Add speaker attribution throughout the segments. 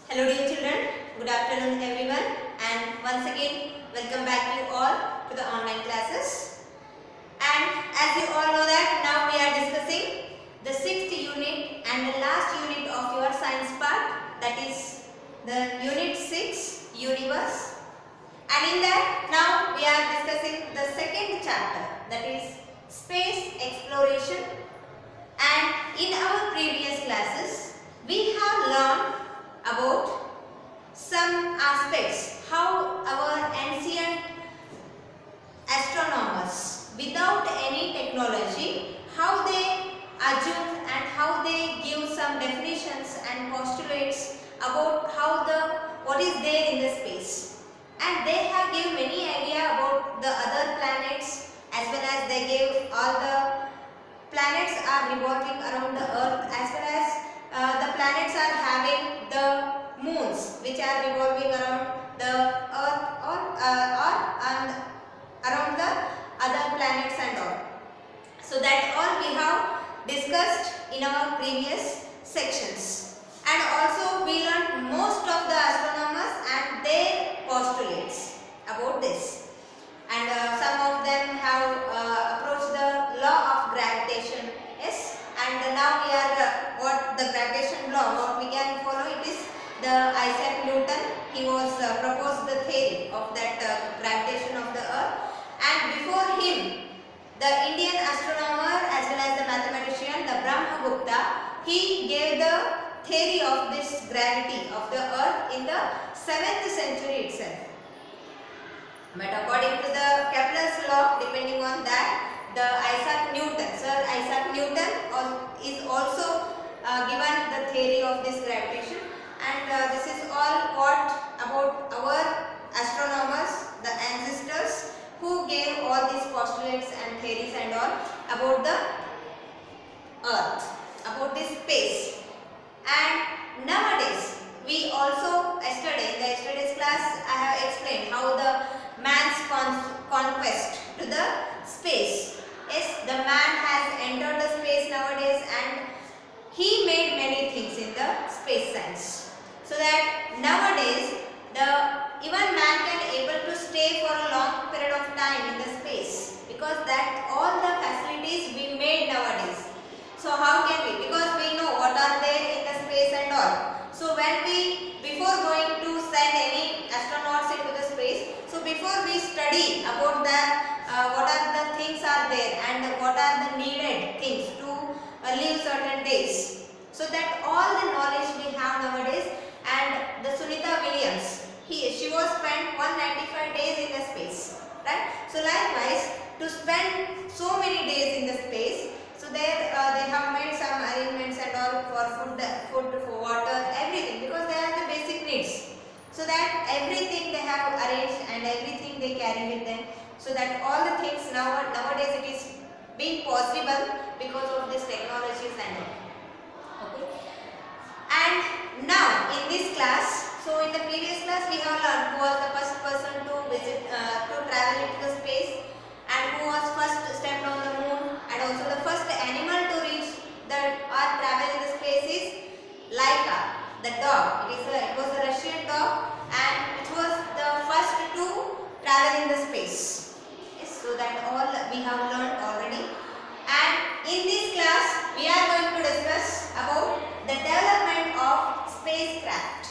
Speaker 1: Hello dear children, good afternoon everyone, and once again welcome back you all to the online classes. And as you all know that now we are discussing the 6th unit and the last unit of your science part, that is the unit 6 universe. And in that now we are discussing the second chapter, that is space exploration. And in our previous classes we have learned about some aspects how our ancient astronomers without any technology, how they assume and how they give some definitions and postulates about what is there in the space. And they have given many idea about the other planets, as well as they gave all the planets are revolving around the earth, as well as the planets are having the moons which are revolving around the earth and around the other planets and all. So that all we have discussed in our previous sections. And also we learned most of the astronomers and their postulates about this. And some of them have approached the law of gravitation. Yes. And now we are what the gravitation law, what we can follow, it is the Isaac Newton. He was proposed the theory of that gravitation of the earth, and before him the Indian astronomer as well as the mathematician, the Brahmagupta, he gave the theory of this gravity of the earth in the 7th century itself. But according to the Kepler's law, depending on that, the Sir Isaac Newton is also given the theory of this gravitation. And this is all what about our astronomers, the ancestors who gave all these postulates and theories and all about the earth, about this space. And nowadays we also, in yesterday's class I have explained how the man's conquest to the space. Yes, the man has entered the space nowadays and he made many things in the space science. So that nowadays even man can able to stay for a long period of time in the space, because that all the facilities we made nowadays. So how can we? Because we know what are there in the space and all. So when before going to send any astronauts into the space, so before we study about what are the things are there and what are the needed things to live certain days. So that all the knowledge we have nowadays. And the Sunita Williams, she was spent 195 days in the space, right? So likewise, to spend so many days in the space, so there they have made some arrangements and all for food, for water, everything, because they are the basic needs. So that everything they have arranged and everything they carry with them. So that all the things nowadays it is being possible because of this technologies and all. Okay. And now in this class, so in the previous class we have learned who was the first person to travel into the space, and who was first stepped on the moon, and also the first animal to reach or travel in the space is Laika, the dog. It was a Russian dog, and it was the first to travel in the space. Yes, so that all we have learned already. And in this class we are going to discuss about the development of spacecraft.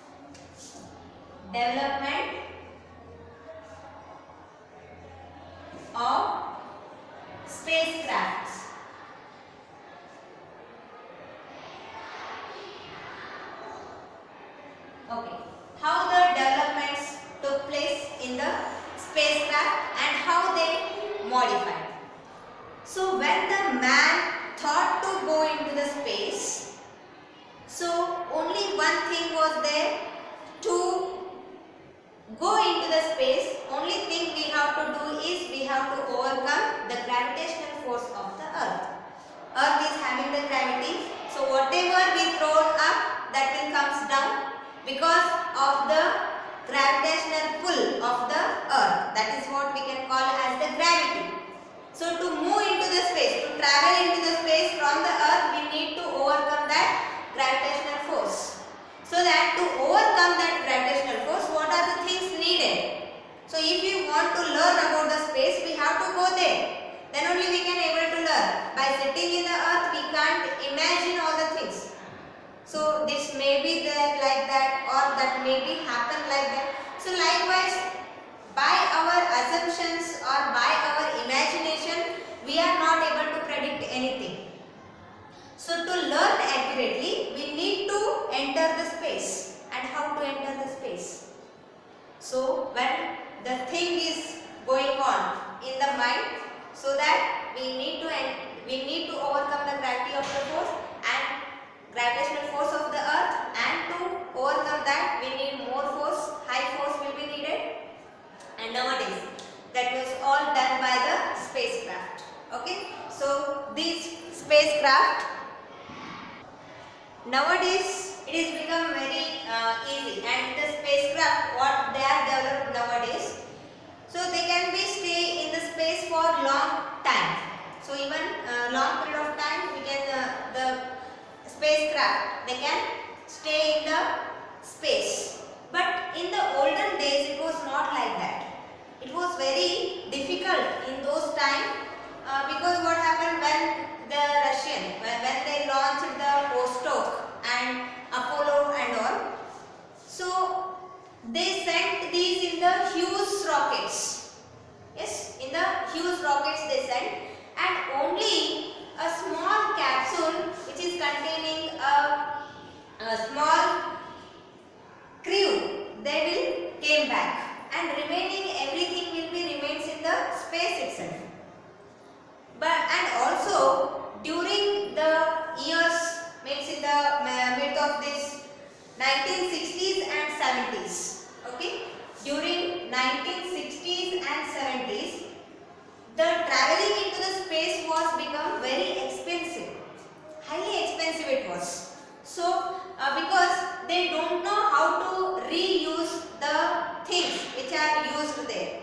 Speaker 1: Development of spacecrafts. Okay. How the developments took place in the spacecraft and how they modified. So when the man thought to go into the space, so only one thing was there: to go into the space, only thing we have to do is we have to overcome the gravitational force of the earth. Earth is having the gravity, so whatever we throw up, that will comes down because of the gravitational pull of the earth. That is what we can call as the gravity. So to move into the space, to travel into the space from the earth, we need to overcome that gravitational force. So that to overcome that gravitational force, what are the things needed? So if we want to learn about the space, we have to go there. Then only we can able to learn. By sitting in the earth, we can't imagine all the things. So this may be there like that, or that may be happen like that. So likewise, by our assumptions or by our imagination, we are not able to predict anything. So to learn accurately, we need to enter the space. And how to enter the space? So when the thing is going on in the mind, so that we need to overcome the gravity of the force and gravitational force of the earth, and to overcome that we need more force, high force will be needed. And nowadays that was all done by the spacecraft. Okay, so these spacecraft nowadays it is become very easy, and the spacecraft what they are developed nowadays, so they can be stay in the space for long time. So even long period of time we can the spacecraft they can stay in the space. But in the olden days it was not like that. It was very difficult in those times because what happened when the Russian when they launched the Vostok and Apollo and all, so they sent these in the huge rockets. Yes, in the huge rockets they sent, and only a small capsule which is containing a small crew, they will came back, and remaining everything will be remains in the space itself. But and also during the years, means in the mid of this 1960s and 70s, okay, during 1960s and 70s, the traveling into the space was become very expensive, highly expensive it was. So because they don't know how to reuse the things which are used there.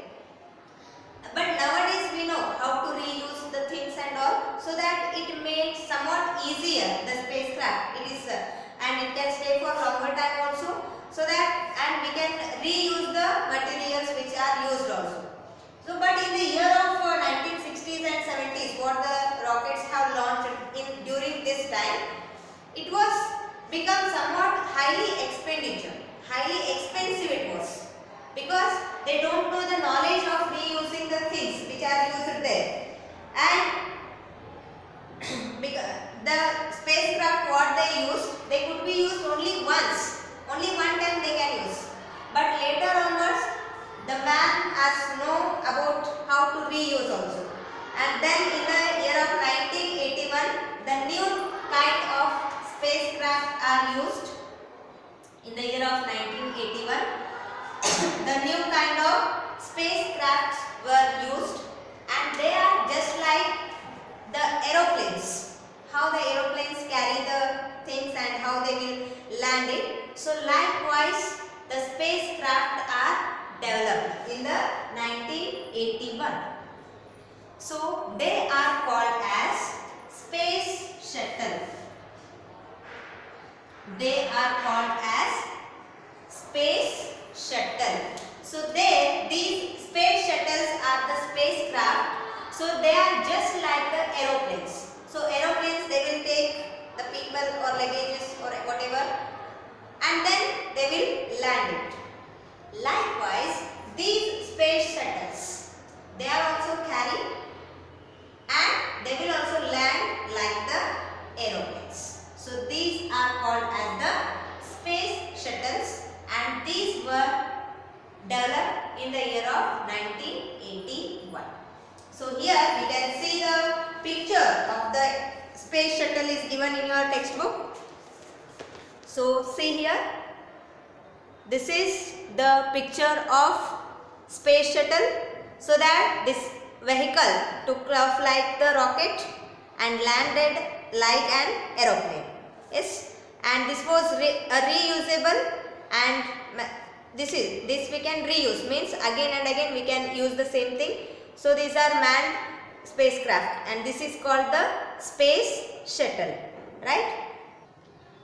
Speaker 1: But nowadays we know how to reuse the things and all, so that it makes somewhat easier the spacecraft. It is and it can stay for longer time also, so that and we can reuse the materials which are used also. So but in the year of 1960s and 70s, what the rockets have launched in during this time, it was become somewhat highly expensive it was, because they don't know the knowledge of reusing the things which are used there. And because the spacecraft what they used, they could be used only once, only one time they can use. But later onwards, the man has know about how to reuse also. And then in the year of 1981, the new kind of spacecraft are used. In the year of 1981, the new kind of spacecrafts were used, and they are just like the aeroplanes. How the aeroplanes carry the things and how they will land it. So likewise, the spacecraft are developed in the 1981. So they are called as space shuttle. They are called as space shuttle. So these space shuttles are the spacecraft. So they are just like the aeroplanes. So aeroplanes, they will take the people or luggages or whatever, and then they will land it. Likewise, these space shuttles, they are also carry, and they will also land like the aeroplanes. So these are called as the space shuttles, and these were developed in the year of 1981. So here we can see the picture of the space shuttle is given in your textbook. So see here, this is the picture of space shuttle. So that this vehicle took off like the rocket and landed like an aeroplane. Yes, and this was reusable, and this we can reuse, means again and again we can use the same thing. So these are manned spacecraft, and this is called the space shuttle, right?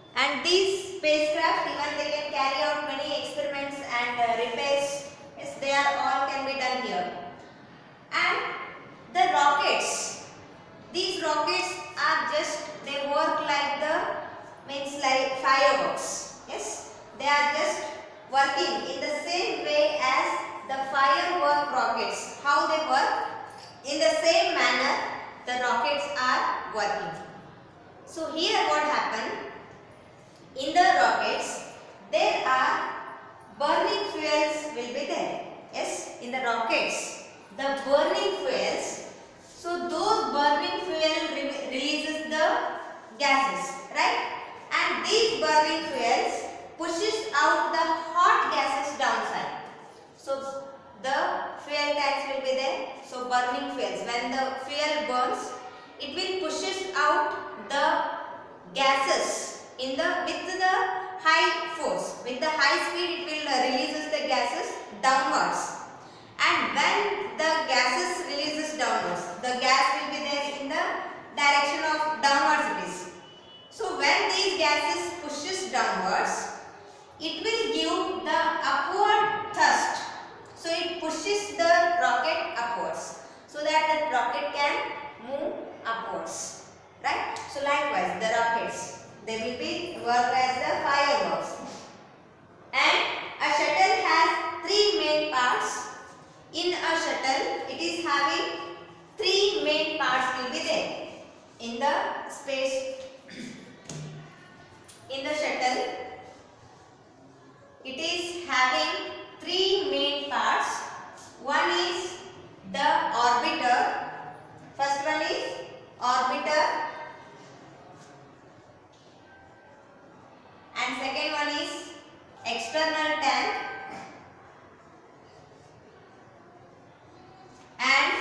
Speaker 1: And these spacecraft, even they can carry out many experiments and repairs. Yes, they are all can be done here. And the rockets, these rockets are just, they work like the, means like fireworks. Yes, they are just working in the same way as the firework rockets. How they work? In the same manner the rockets are working. So here what happened? In the rockets, there are burning fuels will be there. Yes, in the rockets, the burning fuels. So those burning fuel releases the gases, right? And these burning fuels pushes out the hot gases downside. So the fuel tanks will be there. So burning fuels. When the fuel burns, it will pushes out the gases in the with the high force, with the high speed, it will releases the gases downwards. And when the gases releases downwards, the gas will be there in the direction of downwards it is. So when these gases pushes downwards, it will give the upward thrust. So it pushes the rocket upwards, so that the rocket can move upwards, right? So likewise the rockets, they will be work as the fireworks. And a shuttle has three main parts. In a shuttle, it is having three main parts will be there. In the space, in the shuttle, it is having three main parts. One is the orbiter. First one is orbiter. And second one is external tank, and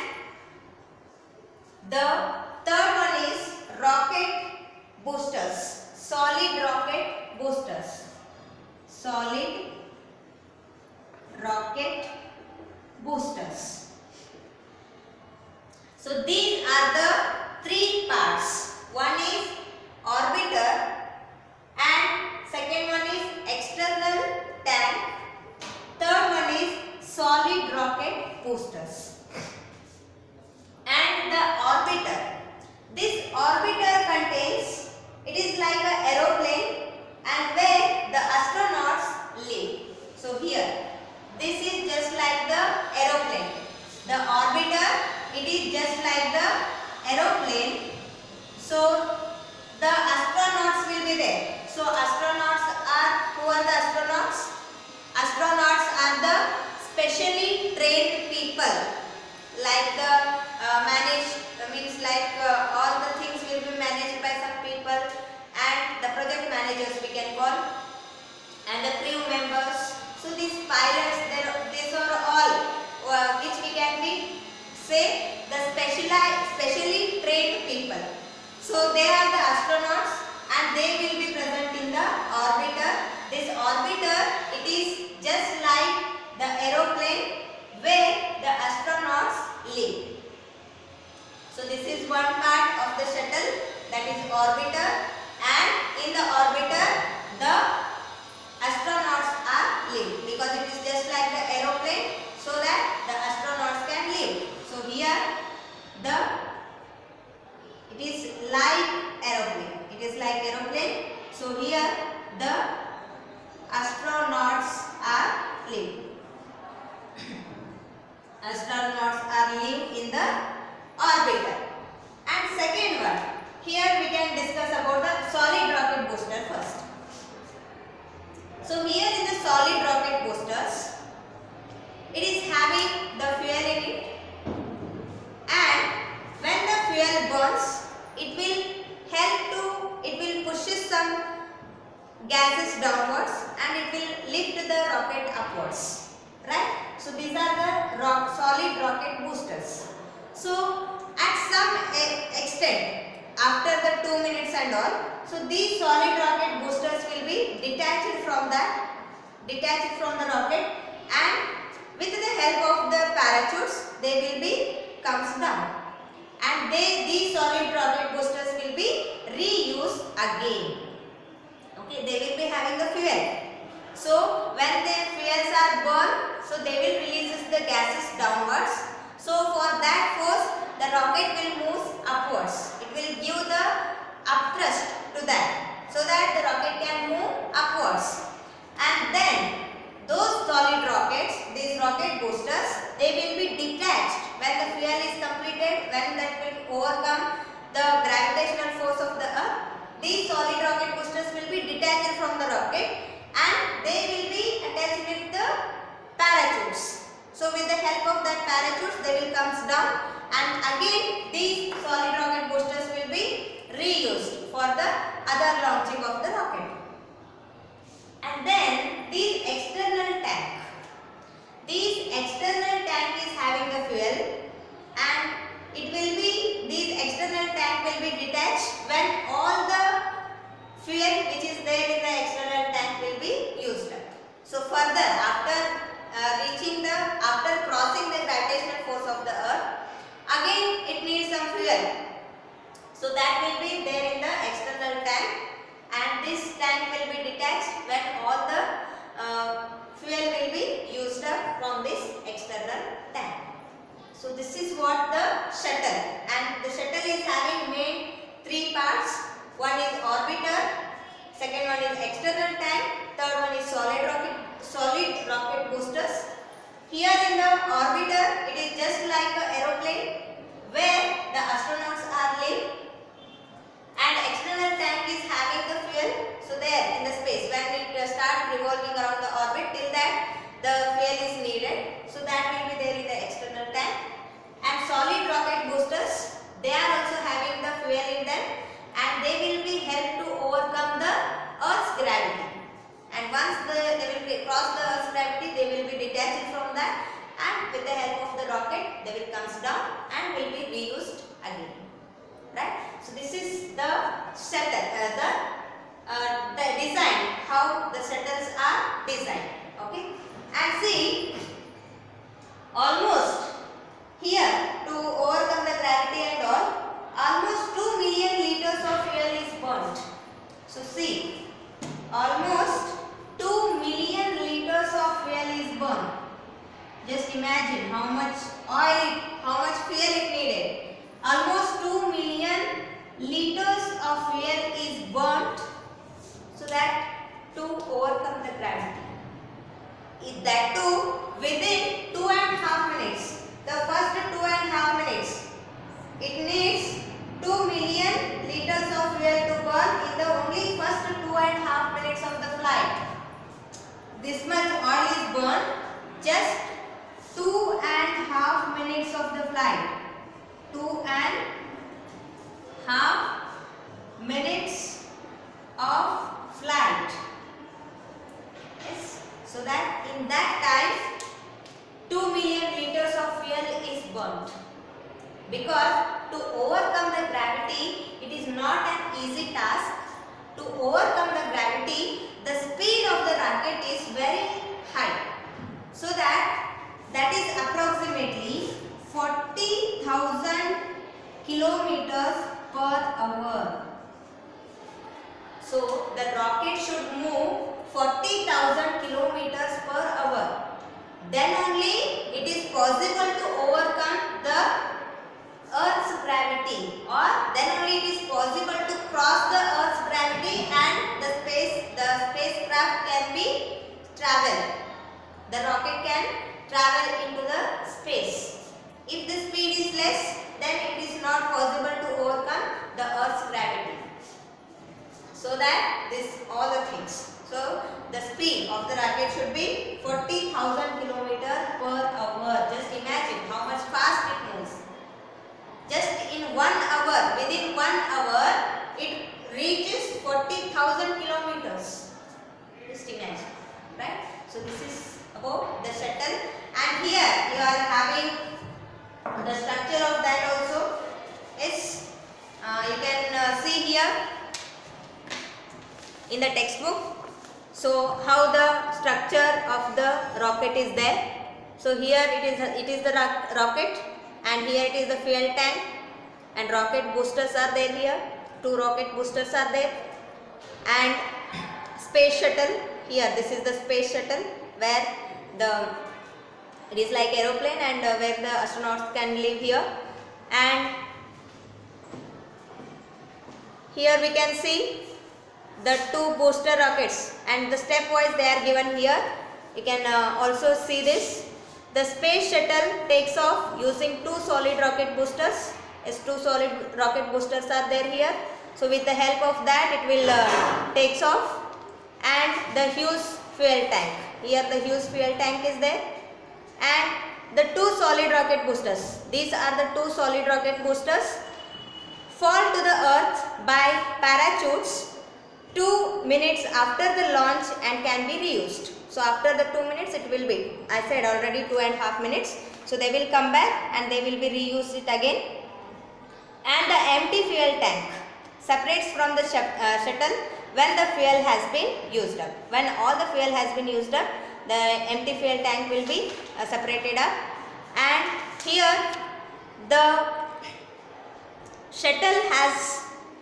Speaker 1: the third one is rocket boosters, solid rocket boosters, solid rocket boosters. So these are the three parts. One is orbiter, and second one is external tank, third one is solid rocket boosters. And the orbiter, this orbiter contains, it is like an aeroplane, and where the astronauts live. So here, this is just like the aeroplane. The orbiter, it is just like the aeroplane. So the astronauts will be there. So astronauts are, who are the astronauts? Astronauts are the specially trained people, like the means like all the things will be managed by some people, and the project managers we can call, and the crew members. So these pilots, these are all which we can be say the specially trained people. So they are the astronauts, and they will be present in the orbiter. This orbiter, it is just like the aeroplane where the astronauts live. So this is one part of the shuttle, that is orbiter, and in the orbiter the astronauts are live, because it is just like the aeroplane, so that the astronauts can live. So here it is like aeroplane. It is like aeroplane. So here the astronauts are live. Astronauts are live in the orbiter. And second one, here we can discuss about the solid rocket booster first. So here in the solid rocket boosters, it is having the fuel in it, and when the fuel burns, it will pushes some gases downwards, and it will lift the rocket upwards, right? So these are the solid rocket boosters. So at some extent, after the 2 minutes and all, so these solid rocket boosters will be detached from the rocket, and with the help of the parachutes, they will be comes down, and these solid rocket boosters will be reused again. Okay, they will be having the fuel. So when their fuels are burned, so they will release the gases downwards. So for that force, the rocket will move upwards. It will give the upthrust to that, so that the rocket can move upwards. And then those solid rockets, these rocket boosters, they will be detached when the fuel is completed, when that will overcome the gravitational force of the earth. These solid rocket boosters will be detached from the rocket and they will be attached with the parachutes. So with the help of that parachutes, they will comes down, and again these solid rocket boosters will be reused for the other launching of the rocket. And then these external tank. These external tank is having the fuel, and it will be, these external tank will be detached when all the fuel which is there in the external tank will be used up. So further, after after crossing the gravitational force of the earth, again it needs some fuel. So that will be there in the external tank, and this tank will be detached when all the fuel will be used up from this external tank. So this is what the shuttle, and the shuttle is having main three parts. One is orbiter, second one is external tank, third one is solid rocket boosters. Here in the orbiter, it is just like an aeroplane where the astronauts are live, and external tank is having the fuel. So there in the space, when it start revolving around the orbit, till that the fuel is needed. So that will be there in the external tank. And solid rocket boosters, they are also having the fuel in them, and they will be helped to overcome the Earth's gravity. And once they will cross the Earth's gravity, they will be detached from that, and with the help of the rocket, they will comes down and will be reused again. Right? So this is the shuttle, the design, how the shuttles are designed. Okay? And see, almost here, to overcome the gravity and all, almost 2 million liters of fuel is burnt. So see, almost 2 million liters of fuel is burned. Just imagine how much oil, how much fuel it needed. Almost 2 million liters of fuel is burnt, so that to overcome the gravity. That too within 2.5 minutes. The first 2.5 minutes, it needs 2 million liters of fuel to burn in the only first 2.5 minutes of the flight. This much oil is burned just 2.5 minutes of the flight. 2.5 minutes of flight. Yes. So that in that time 2 million liters of fuel is burnt. Because to overcome the gravity, it is not an easy task. To overcome the gravity, the speed of the rocket is very high. So that is approximately 40,000 kilometers per hour. So the rocket should move 40,000 kilometers per hour. Then only it is possible to overcome the Earth's gravity, or then only it is possible to cross the Earth's gravity and the spacecraft can be travel. The rocket can travel into the space. If the speed is less, then it is not possible to overcome the Earth's gravity. So that this all the things. So the speed of the rocket should be 40,000 kilometers per hour. Just imagine how much fast it moves. Just in 1 hour, within 1 hour, it reaches 40,000 kilometers. Just imagine, right? So this is about the shuttle, and here you are having the structure of that also. Yes, you can see here in the textbook. So how the structure of the rocket is there. So here it is the rocket, and here it is the fuel tank, and rocket boosters are there here. 2 rocket boosters are there, and space shuttle. Here this is the space shuttle where it is like aeroplane, and where the astronauts can live here. And here we can see the 2 booster rockets, and the stepwise they are given here. You can also see this. The space shuttle takes off using 2 solid rocket boosters. As 2 solid rocket boosters are there here. So with the help of that it will takes off. And the huge fuel tank. Here the huge fuel tank is there. And the 2 solid rocket boosters. These are the 2 solid rocket boosters. Fall to the earth by parachutes 2 minutes after the launch and can be reused. So after the 2 minutes it will be, I said already 2.5 minutes. So they will come back and they will be reused it again. And the empty fuel tank separates from the shuttle when the fuel has been used up. When all the fuel has been used up, the empty fuel tank will be separated up. And here the shuttle has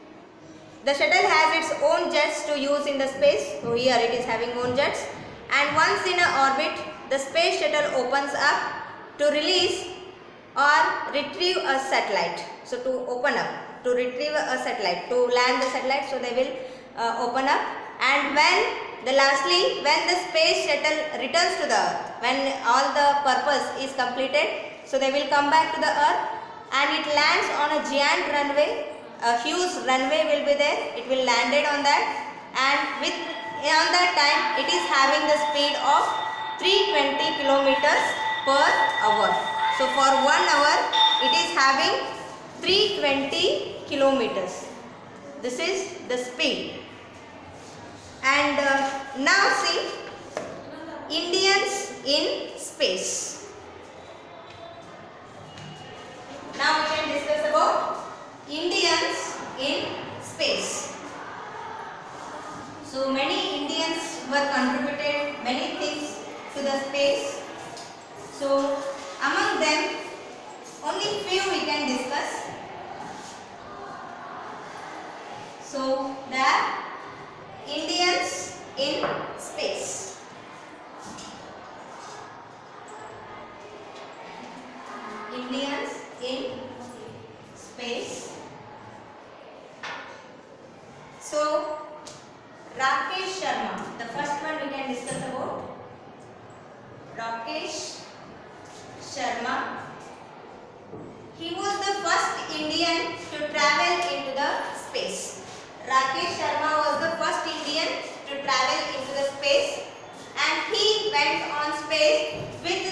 Speaker 1: its own jets to use in the space. So here it is having own jets. And once in a orbit, the space shuttle opens up to release or retrieve a satellite. So to open up, to retrieve a satellite, to land the satellite, so they will open up. And lastly, when the space shuttle returns to the earth, when all the purpose is completed, so they will come back to the earth and it lands on a giant runway. A huge runway will be there. It will landed on that, and on that time it is having the speed of 320 kilometers per hour. So for 1 hour it is having 320 kilometers. This is the speed. And now see Indians in space. Now we can discuss about Indians in space. So many Indians were contributed many things to the space. So among them only few we can discuss. So there are Indians in space. Indians in space. So Rakesh Sharma, the first one we can discuss about. Rakesh Sharma. He was the first Indian to travel into the space. Rakesh Sharma was the first Indian to travel into the space, and he went on space with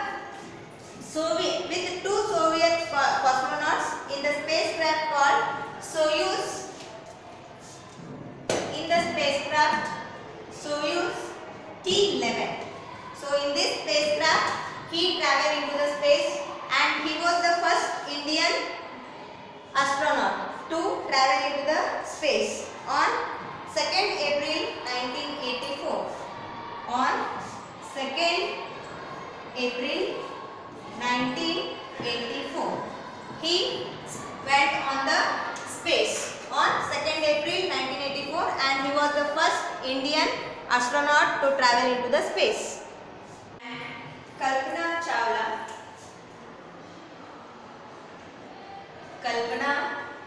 Speaker 1: with 2 Soviet cosmonauts in the spacecraft called Soyuz. In the spacecraft Soyuz T-11. So in this spacecraft he traveled into the space, and he was the first Indian astronaut to travel into the space on 2nd April 1984. On 2nd April 1984. He went on the space on 2nd April 1984, and he was the first Indian astronaut to travel into the space. Kalpana Chawla. Kalpana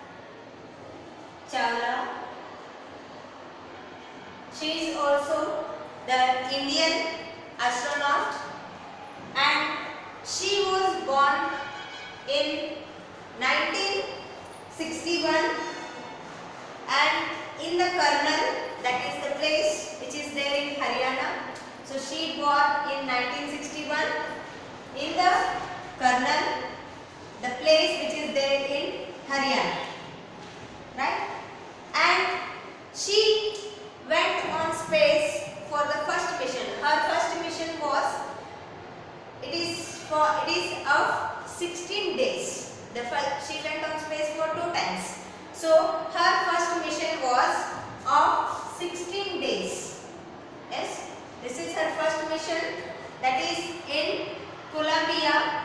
Speaker 1: Chawla. She is also the Indian astronaut, and she was born in 1961, and in the Karnal, that is the place which is there in Haryana. So she born in 1961 in the Karnal, the place which is there in Haryana, right? And she went on space for the first mission. Her first mission was, it is of 16 days. She went on space for 2 times. So her first mission was of 16 days. Yes, this is her first mission, that is in Columbia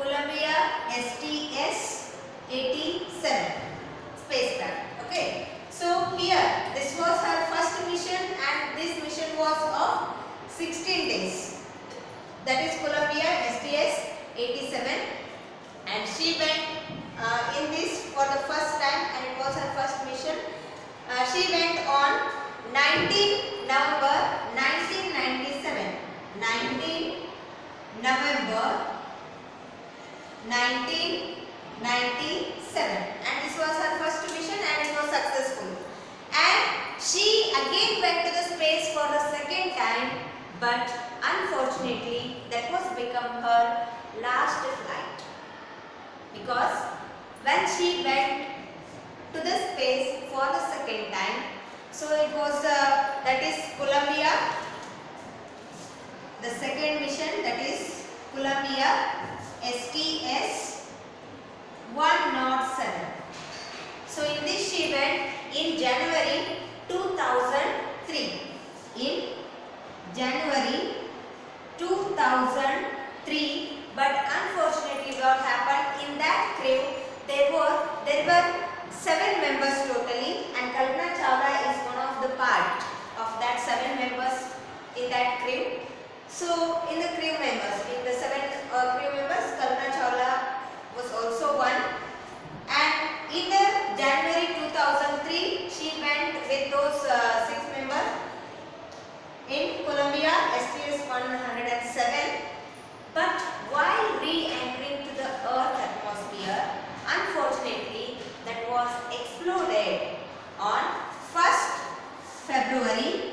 Speaker 1: STS-87 spacecraft. Okay. So here this was her first mission, and this mission was of 16 days. That is Columbia STS-87, and she went in this for the first time, and it was her first mission. She went on 19 November 1997. 19 November 1997, and this was her first mission, and it was successful. And she again went to the space for the second time, but unfortunately that was become her last flight, because when she went to the space for the second time, so it was that is Columbia, the second mission, that is Columbia STS-107. So in this she went in January 2003. In January 2003, but unfortunately what happened in that crew, there were 7 members totally, and Kalpana Chawla is one of the part of that 7 members in that crew. So in the crew members, in the 7 crew members, Kalpana Chawla was also one, and in the January 2003 she went with those 6 members in Columbia STS-107, but while re-entering to the Earth atmosphere, unfortunately that was exploded on 1st February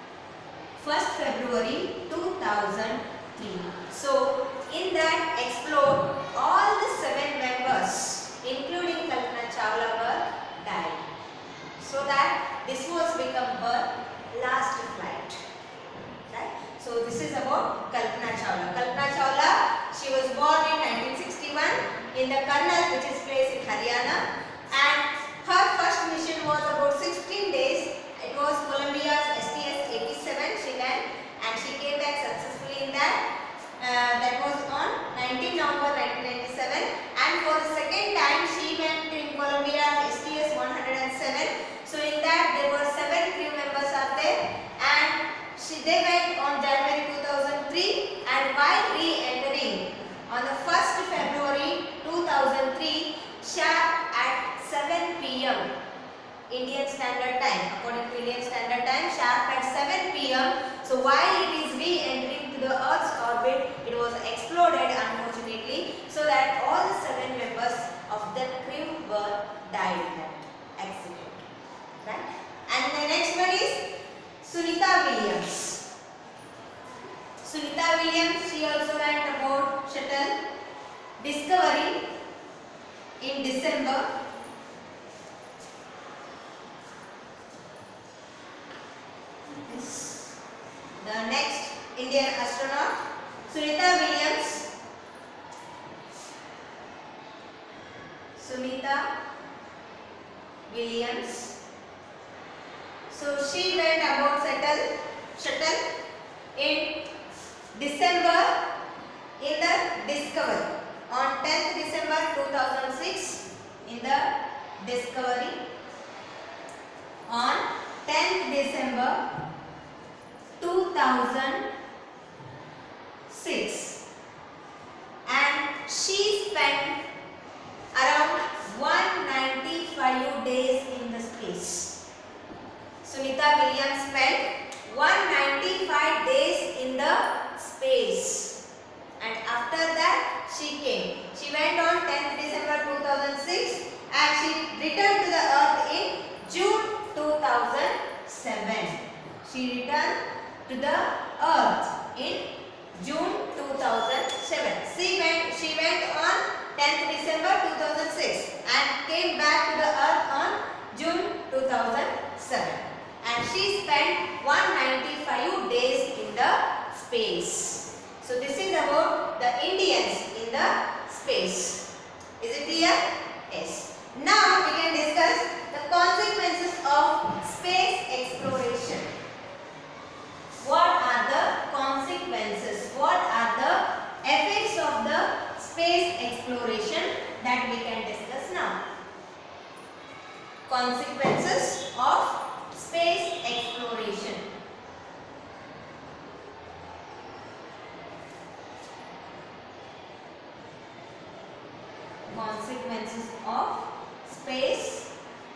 Speaker 1: 2003. So in that explode, all the 7 members including Kalpana Chawla were died. So that this was become her last flight. Right? So this is about Kalpana Chawla. Kalpana Chawla, she was born in 1961 in the Karnal, which is placed in Haryana, and her first mission was about 16 days. It was Columbia's STS-87. She landed and she came back successfully in that. That was on 19 November 1997, and for the second time she went in Columbia's STS-107. So in that there were 7 crew members are there, and they went on January 2003, and while re-entering on the 1st February 2003 sharp at 7 p.m. Indian Standard Time, according to Indian Standard Time, sharp at 7 p.m. So while it is re-entering to the Earth's orbit, it was exploded unfortunately, so that all the 7 members of the crew were died in that accident. Right? And the next one is Sunita Williams. Sunita Williams, she also went aboard shuttle Discovery in December. The next Indian astronaut, Sunita Williams. Sunita Williams. So she went aboard shuttle in December in the Discovery. On 10th December 2006 in the Discovery. On 10th December 2006, and she spent around 195 days in the space. Sunita Williams spent 195 days in the space, and after that she came. She went on 10th December 2006 and she returned to the Earth in June 2007. She returned to the Earth in June 2007. She went on 10th December 2006 and came back to the Earth on June 2007. And she spent 195 days in the space. So this is about the Indians in the space. Is it clear? Yes. Now we can discuss the consequences of space exploration. What are the consequences? What are the effects of the space exploration that we can discuss now? Consequences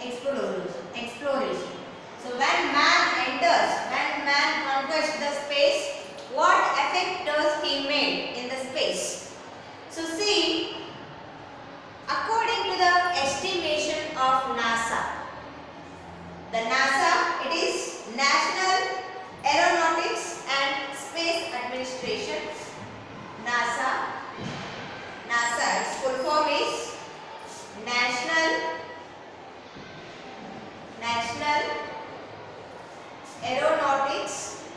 Speaker 1: Exploration. So when man conquers the space, what effect does he made in the space? So see, according to the estimation of NASA, it is National Aeronautics and Space Administration. NASA, its full form is National Aeronautics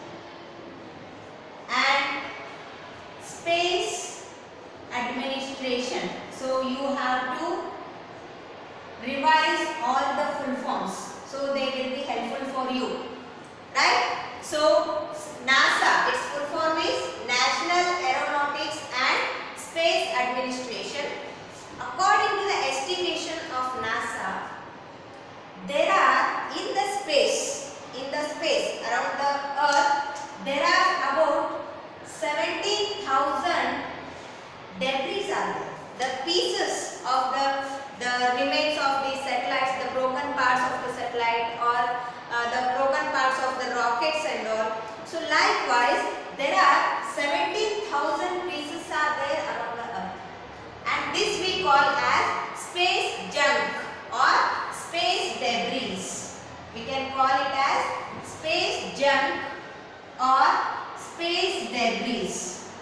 Speaker 1: and Space Administration. So you have to revise all the full forms, so they will be helpful for you, right? So NASA, its full form is National Aeronautics and Space Administration. According to the estimation of NASA, there are in the space around the earth, there are about 17,000 debris are there. The pieces of the remains of the satellites, the broken parts of the satellite, or the broken parts of the rockets and all. So likewise, there are 17,000 pieces are there around the earth, and this we call as space junk or space debris. We can call it as space junk or space debris.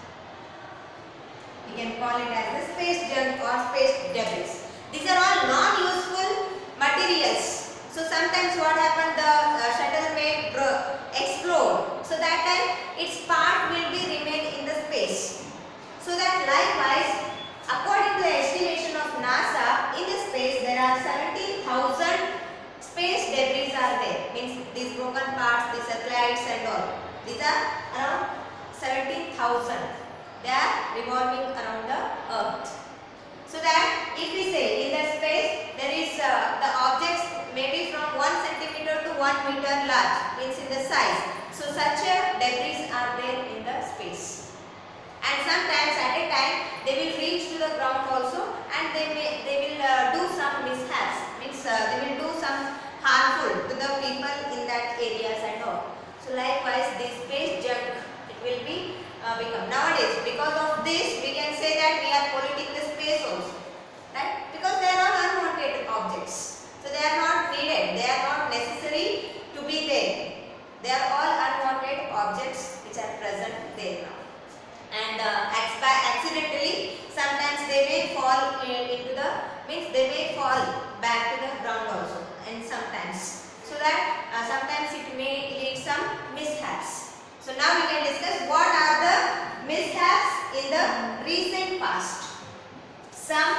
Speaker 1: We can call it as the space junk or space debris. These are all non-useful materials. So sometimes what happens, the shuttle may explode. So that time its part will be remain in the space. So that likewise, according to the estimation of NASA, in the space there are 17,000 space debris are there. Means these broken parts, the satellites and all. These are around 17,000. They are revolving around the earth. So that if we say in the space there is the objects maybe from 1 centimeter to 1 meter large, means in the size. So such a debris are there in the space. And sometimes at a time they will reach to the ground also, and they will do some mishaps, means they will do some harmful to the people in that areas and all. So likewise, this space junk, it will be become nowadays. Because of this, we can say that we are polluting the space also, right? Because they are all unwanted objects. So they are not needed. They are not necessary to be there. They are all unwanted objects which are present there now. And accidentally, sometimes they may fall into the, means they may fall back to the ground also, and sometimes. So that sometimes it may lead some mishaps. So now we can discuss what are the mishaps in the recent past. Some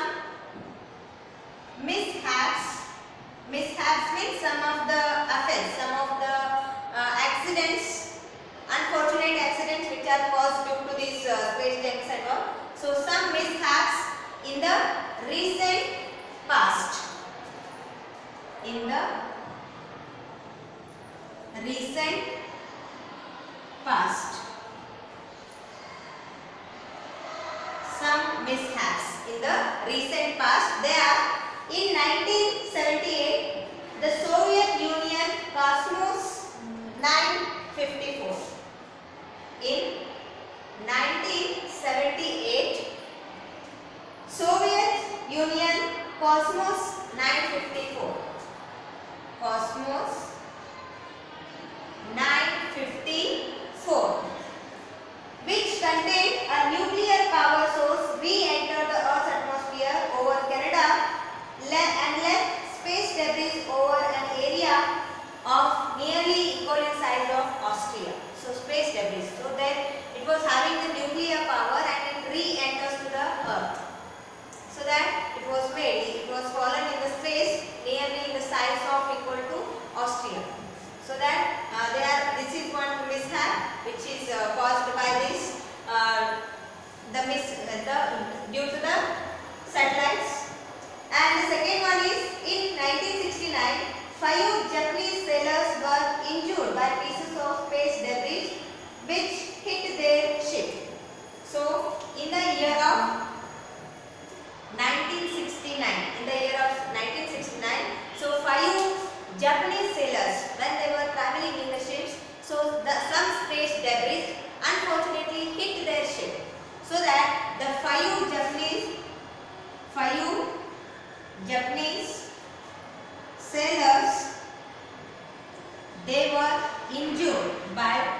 Speaker 1: mishaps means some of the offense, some of the accidents, unfortunate accidents which are caused due to these space junks and all. So some mishaps in the recent past. In the recent past. Some mishaps in the recent past. They are in 1978, the Soviet Union Cosmos 954. In 1978, Soviet Union Cosmos 954. Cosmos 954, which contained a nuclear power source, re-entered the Earth's atmosphere over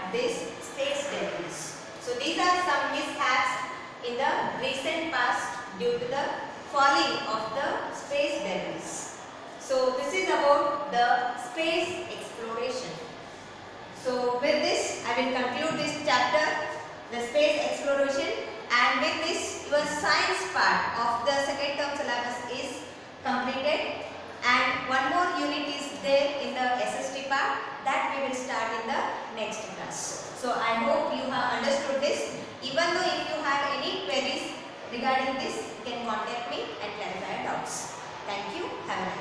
Speaker 1: this space debris. So these are some mishaps in the recent past due to the falling of the space debris. So this is about the space exploration. So with this I will conclude this chapter, the space exploration, and with this your science part of the second term syllabus is completed, and one more unit is there in the SST part that we will start in the next class. So I hope you have understood this. Even though if you have any queries regarding this, you can contact me and clarify your doubts. Thank you. Have a nice day.